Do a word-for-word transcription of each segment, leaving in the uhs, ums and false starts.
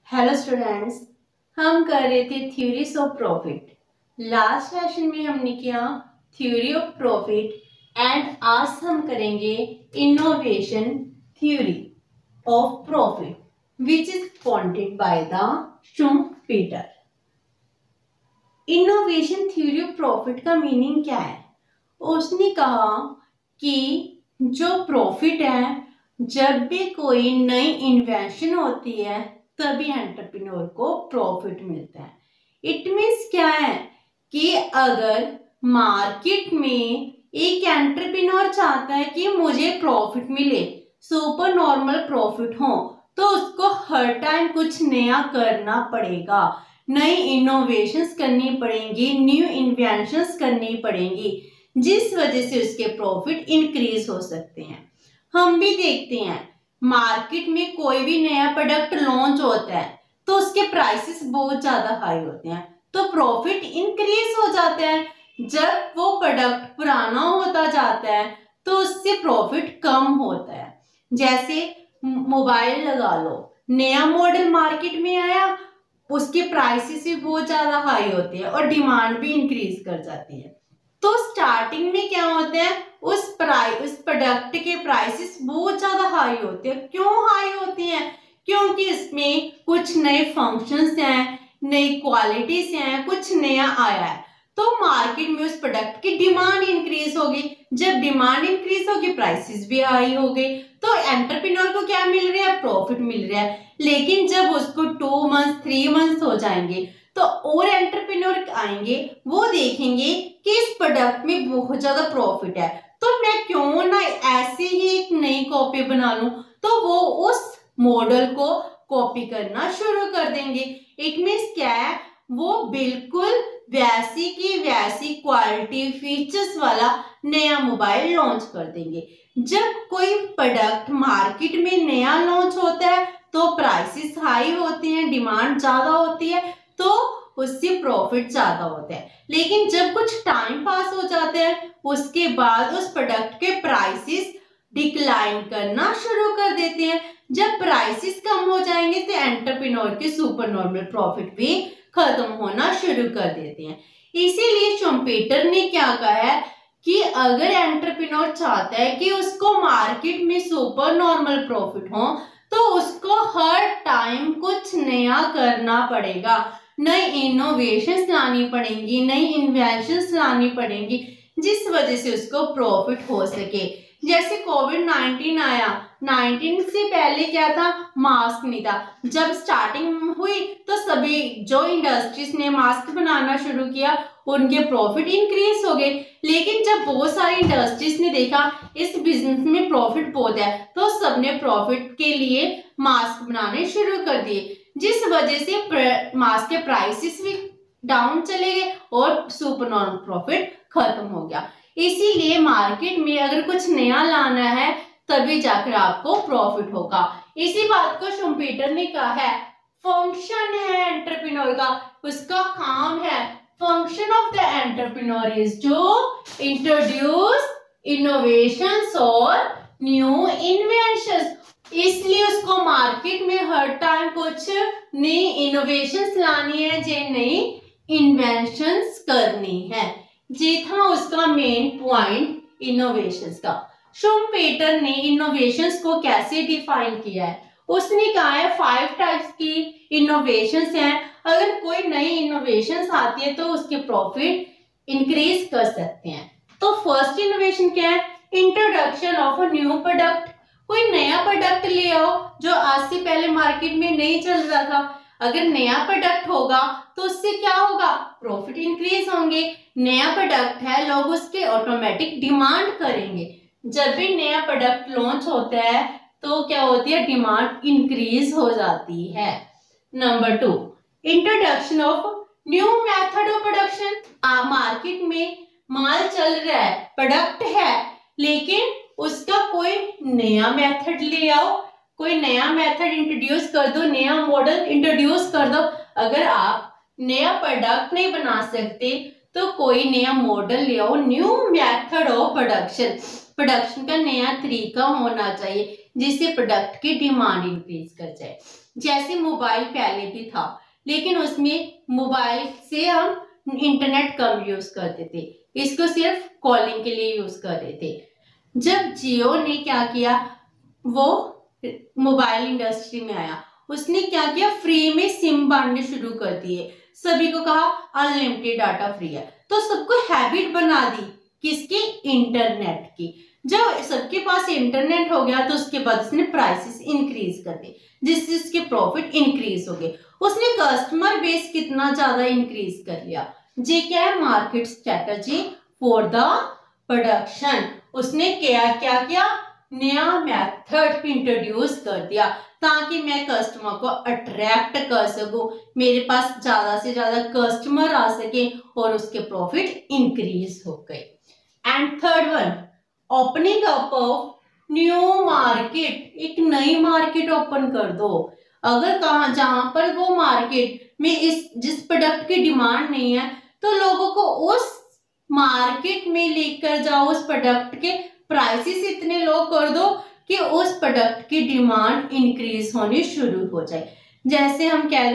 Hello students, हम कर रहे थे theories of profit. Last session में हमने किया थ्योरी ऑफ प्रॉफिट एंड आज हम करेंगे innovation theory of profit which is pointed by the Schumpeter. Innovation theory of profit का मीनिंग क्या है? उसने कहा कि जो प्रॉफिट है, जब भी कोई नई इन्वेंशन होती है तभी एंटरप्रेन्योर को प्रॉफिट मिलता है। इट मीन्स क्या है कि अगर मार्केट में एक एंटरप्रेन्योर चाहता है कि मुझे प्रॉफिट मिले, सुपर नॉर्मल प्रॉफिट हो, तो उसको हर टाइम कुछ नया करना पड़ेगा, नई इनोवेशंस करनी पड़ेंगी, न्यू इन्वेंशंस करनी पड़ेंगी, जिस वजह से उसके प्रॉफिट इंक्रीज हो सकते हैं। हम भी देखते हैं मार्केट में कोई भी नया प्रोडक्ट लॉन्च होता है तो उसके प्राइसेस बहुत ज्यादा हाई होते हैं, तो प्रॉफिट इंक्रीज हो जाता है। जब वो प्रोडक्ट पुराना होता जाता है तो उससे प्रॉफिट कम होता है। जैसे मोबाइल लगा लो, नया मॉडल मार्केट में आया, उसके प्राइसेस भी बहुत ज्यादा हाई होते हैं और डिमांड भी इंक्रीज कर जाती है। तो स्टार्टिंग में क्या होता है, उस प्राइस उस प्रोडक्ट के प्राइसेस बहुत ज्यादा हाई होते हैं। क्यों हाई होती हैं? क्योंकि इसमें कुछ नए फंक्शंस हैं, नई क्वालिटीज हैं, कुछ नया आया है, तो मार्केट में उस प्रोडक्ट की डिमांड इंक्रीज होगी। जब डिमांड इंक्रीज होगी, प्राइसेस भी हाई हो गई, तो एंटरप्रेन्योर को क्या मिल रहा है? प्रॉफिट मिल रहा है। लेकिन जब उसको टू मंथ थ्री मंथ हो जाएंगे तो और एंटरप्रेन्योर आएंगे, वो देखेंगे कि इस प्रोडक्ट में बहुत ज्यादा प्रॉफिट है, तो मैं क्यों ना ऐसे ही एक नई कॉपी बना लूं, तो वो उस मॉडल को कॉपी करना शुरू कर देंगे। इट मींस क्या है, वो बिल्कुल वैसी की वैसी क्वालिटी फीचर्स वाला नया मोबाइल लॉन्च कर देंगे। जब कोई प्रोडक्ट मार्केट में नया लॉन्च होता है तो प्राइसेस हाई होते हैं, डिमांड ज्यादा होती है, तो उससे प्रॉफिट ज्यादा होता है। लेकिन जब कुछ टाइम पास हो जाता है, उसके बाद उस प्रोडक्ट के प्राइसेस डिक्लाइन करना शुरू कर देते हैं। जब प्राइसेस कम हो जाएंगे तो एंटरप्रेन्योर के सुपर नॉर्मल प्रॉफिट भी खत्म होना शुरू कर देते हैं। इसीलिए शुम्पेटर ने क्या कहा है कि अगर एंटरप्रेन्योर चाहता है कि उसको मार्केट में सुपर नॉर्मल प्रॉफिट हो, तो उसको हर टाइम कुछ नया करना पड़ेगा, नई इनोवेशंस लानी पड़ेंगी, नई इन्वेंशंस लानी पड़ेंगी, जिस वजह से उसको प्रॉफिट हो सके। जैसे कोविड नाइनटीन आया, नाइनटीन से पहले क्या था? मास्क नहीं था। जब स्टार्टिंग हुई तो सभी जो इंडस्ट्रीज ने मास्क बनाना शुरू किया, उनके प्रॉफिट इंक्रीज हो गए। लेकिन जब बहुत सारी इंडस्ट्रीज ने देखा इस बिजनेस में प्रॉफिट बहुत है, तो सबने प्रॉफिट के लिए मास्क बनाने शुरू कर दिए, जिस वजह से मास्क के प्राइसेस भी डाउन चले गए और सुपर नॉर्मल प्रॉफिट खत्म हो गया। इसीलिए मार्केट में अगर कुछ नया लाना है तभी जाकर आपको प्रॉफिट होगा। इसी बात को शुम्पेटर ने कहा है, फंक्शन है एंटरप्रेन्योर का, उसका काम है, function of the entrepreneur is to introduce innovations और न्यू इन्वेंशंस। इसलिए उसको मार्केट में हर टाइम कुछ नई इनोवेशंस लानी है, जो नई इन्वेंशंस करनी है। ये था उसका मेन पॉइंट इनोवेशंस का। शुम्पेटर ने इनोवेशंस को कैसे डिफाइन किया है? उसने कहा है फाइव टाइप्स की इनोवेशंस हैं। अगर कोई नई इनोवेशंस आती है तो उसके प्रॉफिट इंक्रीज कर सकते हैं। तो फर्स्ट इनोवेशन क्या है? Introduction of a new product. कोई नया प्रोडक्ट ले आओ जो आज से पहले मार्केट में नहीं चल रहा था। अगर नया प्रोडक्ट होगा तो उससे क्या होगा? प्रॉफिट इंक्रीज होंगे। नया प्रोडक्ट है, लोग उसके ऑटोमेटिक डिमांड करेंगे। जब भी नया प्रोडक्ट लॉन्च होता है तो क्या होती है? डिमांड इंक्रीज हो जाती है। Number two, introduction of new method of production. Market में माल चल रहा है, प्रोडक्ट है, लेकिन उसका कोई नया मेथड ले आओ, कोई नया मेथड इंट्रोड्यूस कर दो, नया मॉडल इंट्रोड्यूस कर दो। अगर आप नया प्रोडक्ट नहीं बना सकते तो कोई नया मॉडल ले आओ, new method of production. Production का नया तरीका होना चाहिए। जिससे प्रोडक्ट की डिमांड इंक्रीज कर जाए। जैसे मोबाइल पहले भी था, लेकिन उसमें मोबाइल से हम इंटरनेट कम यूज करते थे, इसको सिर्फ कॉलिंग के लिए यूज कर रहे थे। जब जियो ने क्या किया, वो मोबाइल इंडस्ट्री में आया, उसने क्या किया, फ्री में सिम बांटने शुरू कर दिए, सभी को कहा अनलिमिटेड डाटा फ्री है। तो सबको हैबिट बना दी किसकी, इंटरनेट की। जब सबके पास इंटरनेट हो गया तो उसके बाद उसने प्राइसेस इंक्रीज कर दी, जिससे उसके प्रॉफिट इंक्रीज हो गए। उसने कस्टमर बेस कितना ज्यादा इंक्रीज कर लिया। जी क्या है, market strategy for the production. उसने क्या क्या किया, नया मेथड इंट्रोड्यूस कर दिया ताकि मैं कस्टमर को अट्रैक्ट कर सकूं, मेरे पास ज्यादा से ज्यादा कस्टमर आ सके और उसके प्रॉफिट इंक्रीज हो गए। And third one, opening up of new market. एक नई मार्केट ओपन कर दो। अगर कहा जहां पर वो मार्केट में इस जिस प्रोडक्ट की डिमांड नहीं है, तो लोगों को उस मार्केट में लेकर जाओ, उस प्रोडक्ट के प्राइसेस इतने लो कर दो कि उस प्रोडक्ट की डिमांड इंक्रीज होनी शुरू हो जाए। जैसे हम कह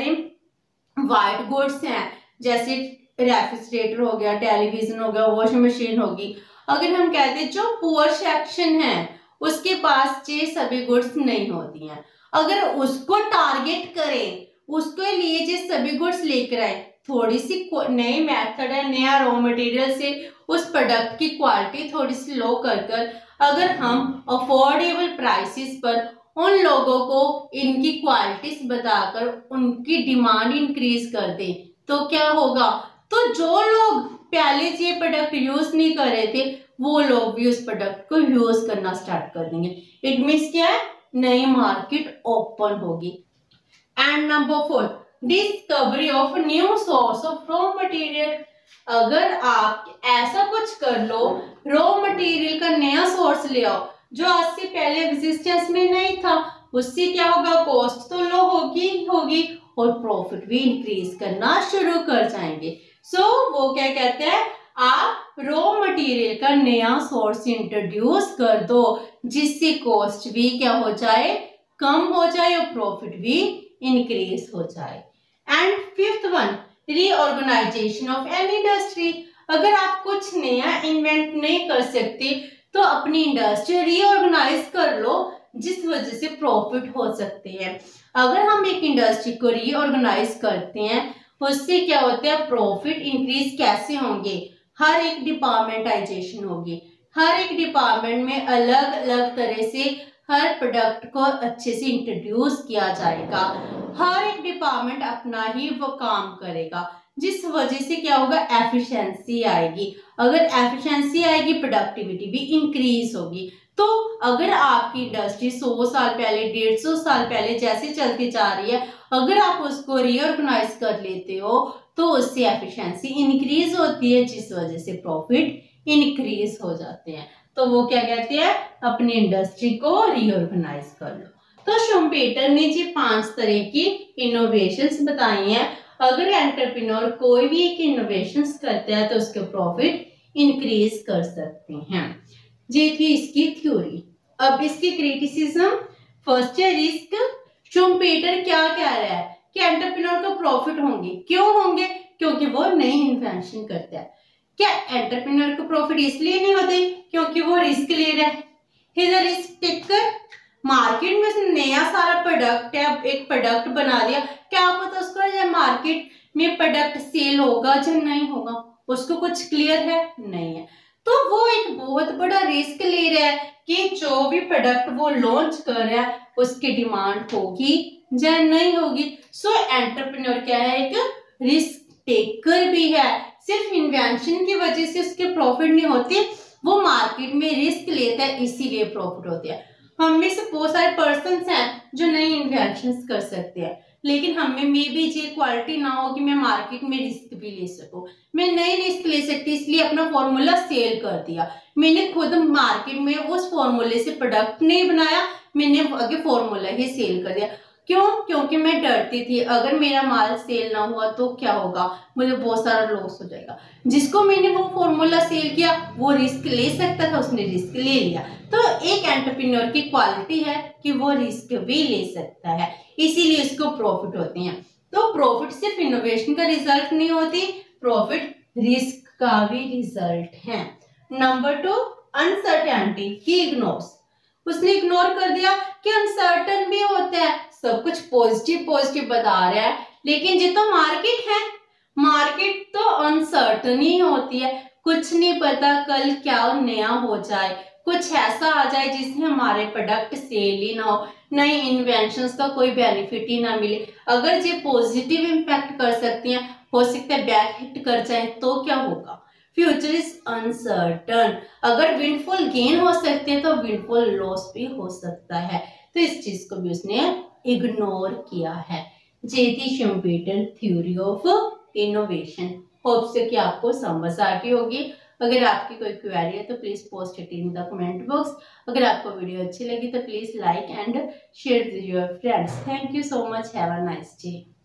दें वाइट गुड्स हैं, जैसे रेफ्रिजरेटर हो गया, टेलीविजन हो गया, वॉशिंग मशीन होगी। अगर हम कहते हैं जो पुअर सेक्शन है उसके पास ये सभी गुड्स नहीं होती हैं, अगर उसको टारगेट करें, उसके लिए जो सभी गुड्स लेकर आए, थोड़ी सी नई मेथड है, नया रॉ मटेरियल से उस प्रोडक्ट की क्वालिटी थोड़ी सी लो कर कर अगर हम अफोर्डेबल प्राइसेस पर उन लोगों को इनकी क्वालिटीज बताकर उनकी डिमांड इंक्रीज कर दें, तो क्या होगा, तो जो लोग पहले ये प्रोडक्ट यूज नहीं कर रहे थे वो लोग भी उस प्रोडक्ट को यूज करना स्टार्ट कर देंगे। इट मीन्स क्या है, नई मार्केट ओपन होगी। And number four, discovery of new source of raw material. अगर आप ऐसा कुछ कर लो, रॉ मटेरियल का नया सोर्स ले आओ जो आज से पहले एग्जिस्टेंस में नहीं था, उससे क्या होगा, कॉस्ट तो लो होगी होगी और प्रॉफिट भी इंक्रीज करना शुरू कर जाएंगे। सो so, वो क्या कहते हैं, आप रॉ मटेरियल का नया सोर्स इंट्रोड्यूस कर दो जिससे कॉस्ट भी क्या हो जाए, कम हो जाए और प्रॉफिट भी इंक्रीज हो जाए। And fifth one, reorganisation of an industry. अगर आप कुछ नया इन्वेंट नहीं कर सकते तो अपनी इंडस्ट्री रीऑर्गेनाइज कर लो, जिस वजह से प्रॉफिट हो सकते हैं। अगर हम एक इंडस्ट्री को रीऑर्गेनाइज करते हैं उससे क्या होता है, प्रॉफिट इंक्रीज कैसे होंगे, हर एक डिपार्टमेंटाइजेशन होगी, हर एक डिपार्टमेंट में अलग अलग तरह से हर प्रोडक्ट को अच्छे से इंट्रोड्यूस किया जाएगा, हर एक डिपार्टमेंट अपना ही वो काम करेगा, जिस वजह से क्या होगा, एफिशिएंसी आएगी। अगर एफिशिएंसी आएगी प्रोडक्टिविटी भी इंक्रीज होगी। तो अगर आपकी इंडस्ट्री सौ साल पहले, डेढ़ सौ साल पहले जैसे चलती जा रही है, अगर आप उसको रीऑर्गेनाइज कर लेते हो तो उससे एफिशिएंसी इंक्रीज होती है, जिस वजह से प्रॉफिट इंक्रीज हो जाते हैं। तो वो क्या कहते हैं, अपनी इंडस्ट्री को रीऑर्गेनाइज कर लो। तो शुम्पेटर ने जी पांच तरह की इनोवेशंस बताई हैं। अगर एंटरप्रेन्योर कोई भी एक इनोवेशंस करता है तो उसके प्रॉफिट इंक्रीज कर सकते हैं। ये थी इसकी थ्योरी। अब इसकी क्रिटिसिज्म, फर्स्ट है रिस्क। शुम्पेटर क्या कह रहा है कि एंटरप्रेन्योर को प्रॉफिट होंगे, क्यों होंगे, क्योंकि वो नई इन्वेंशन करता है। क्या एंटरप्रेन्योर को प्रॉफिट इसलिए नहीं होते क्योंकि वो रिस्क ले रहा है, he is a risk taker. Market में उसने नया सारा प्रोडक्ट है, एक प्रोडक्ट बना दिया, क्या पता उसको मार्केट में प्रोडक्ट सेल होगा या नहीं होगा, उसको कुछ क्लियर है नहीं है। तो वो एक बहुत बड़ा रिस्क ले रहा है कि जो भी प्रोडक्ट वो लॉन्च कर रहा है उसकी डिमांड होगी या नहीं होगी। सो एंटरप्रेन्योर क्या है, एक रिस्क टेकर भी है। सिर्फ इन्वेंशन की वजह से उसके प्रॉफिट नहीं होते, वो मार्केट में रिस्क लेता है इसीलिए प्रॉफिट होते हैं। हम में से बहुत सारे पर्सन हैं जो नई इन्वेंशंस कर सकते हैं, लेकिन हमें मे बी ये क्वालिटी ना हो कि मैं मार्केट में रिस्क भी ले सकूं। मैं नई रिस्क ले सकती इसलिए अपना फॉर्मूला सेल कर दिया, मैंने खुद मार्केट में उस फॉर्मूले से प्रोडक्ट नहीं बनाया, मैंने आगे फॉर्मूला ही सेल कर दिया। क्यों? क्योंकि मैं डरती थी अगर मेरा माल सेल ना हुआ तो क्या होगा, मुझे बहुत सारा लॉस हो जाएगा। जिसको मैंने वो फॉर्मूला सेल किया वो रिस्क ले सकता था, उसने रिस्क ले लिया। तो एक एंटरप्रेन्योर की क्वालिटी है कि वो रिस्क भी ले सकता है, इसीलिए उसको प्रॉफिट होते हैं। तो प्रॉफिट सिर्फ इनोवेशन का रिजल्ट नहीं होती, प्रॉफिट रिस्क का भी रिजल्ट है। Number two, uncertainty he ignores. उसने इग्नोर कर दिया कि अनसर्टन भी होता है, सब कुछ पॉजिटिव पॉजिटिव बता रहा है, लेकिन ये तो मार्केट है, मार्केट तो अनसर्टन ही होती है, कुछ नहीं पता कल क्या नया हो जाए, कुछ ऐसा आ जाए जिससे हमारे प्रोडक्ट सेल ही ना हो, नई इन्वेंशंस का कोई बेनिफिट ही ना मिले। अगर ये पॉजिटिव इम्पैक्ट कर सकती हैं, हो सकता है बैक हिट कर जाए तो क्या होगा। फ्यूचर इज अनसर्टन, अगर विंडफॉल गेन हो सकते हैं तो विंडफॉल लॉस भी हो सकता है। तो इस चीज को भी उसने इग्नोर किया है। ये थी Schumpeter theory of innovation. Hope से कि आपको समझ आ गई होगी। अगर आपकी कोई क्वेरी है तो please post it in the comment box. अगर आपको वीडियो अच्छी लगी तो please like and share with your friends. Thank you so much, have a nice day.